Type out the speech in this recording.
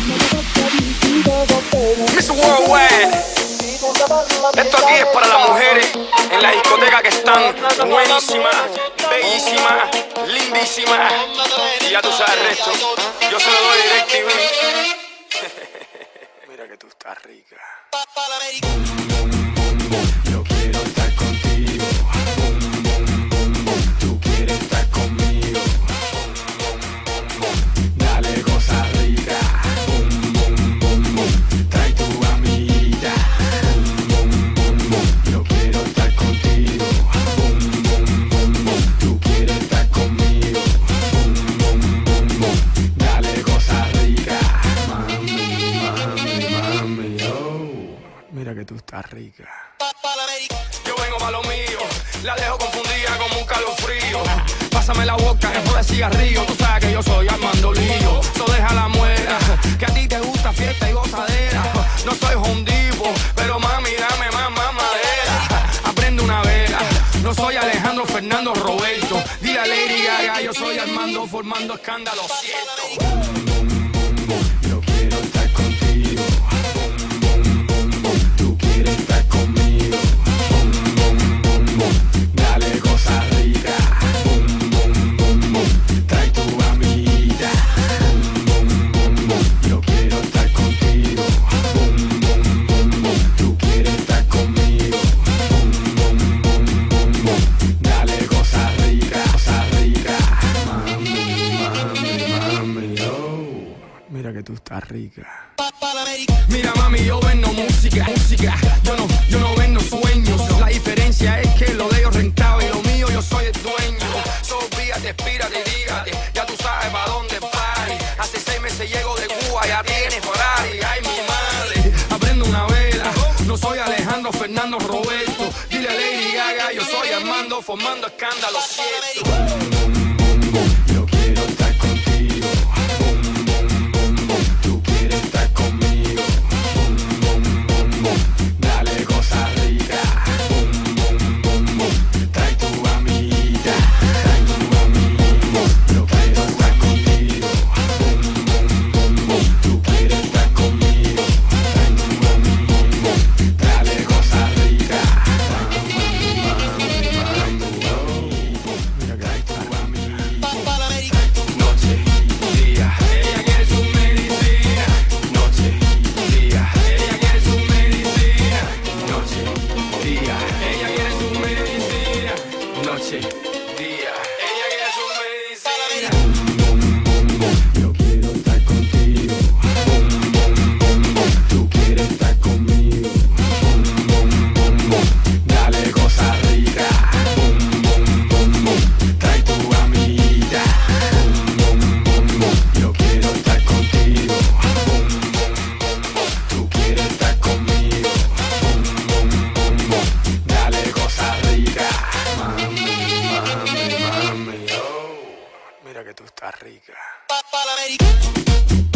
Miss Worldwide. Esto aquí es para las mujeres en la discoteca que están buenísimas, bellísimas, lindísimas. Y ya tú sabes el resto. Yo se lo doy DirecTV. Mira que tú estás rica. Yo quiero estar contigo. Tú quieres estar conmigo. Dale cosas ricas. Trae tu amiguita. Yo quiero estar contigo. Tú quieres estar conmigo. Dale cosas ricas. Mami, oh. Mira que tú estás rica. Yo vengo pa' lo mío, la dejo confundida como un calofrío. Pásame la boca que de cigarrillo. Tú sabes que yo soy Armando Lío. So deja la muela, que a ti te gusta fiesta y gozadera. No soy hondivo, pero mami dame más madera. Aprende una vela, no soy Alejandro Fernando Roberto. Dile a Lady Gaga, yo soy Armando formando escándalo, siento. Yo quiero estar contigo. Tú quieres estar conmigo. Dale cosas ricas. Trae tu amiguita. Yo quiero estar contigo. Tú quieres estar conmigo. Dale cosas ricas, cosas ricas. Mami, oh. Mira que tú estás rica. Mira mami, yo vendo música. Yo no vendo sueños. La diferencia es que lo de ellos rentable y lo mío yo soy el dueño. Olvídate, espírate, dígate, ya tú sabes pa' dónde pare. Hace 6 meses llego de Cuba, ya tienes Ferrari. Ay mi madre, aprendo una vela. No soy Alejandro Fernando Roberto. Dile a Lady Gaga, yo soy Armando formando escándalo, cierto. Yo quiero estar contigo. Tú quieres estar conmigo. Dale cosas ricas. Trae tu amiguita. Trae tu amigo. Yo quiero estar contigo. Tú quieres estar conmigo. Trae tu amigo. Dale cosas ricas. Mira que trae tu amigo. Noche, día. Ella quiere su medicina. Noche, día. Ella quiere su medicina. Noche, día. Ella quiere su medicina. Noche, día. Ella quiere su medicina. Yo quiero estar contigo. Tú quieres estar conmigo. Dale cosas ricas. Trae tu amiguita. Yo quiero estar contigo. Tú quieres estar conmigo. Dale cosas ricas. Mami, oh. Mira que tú estás rica.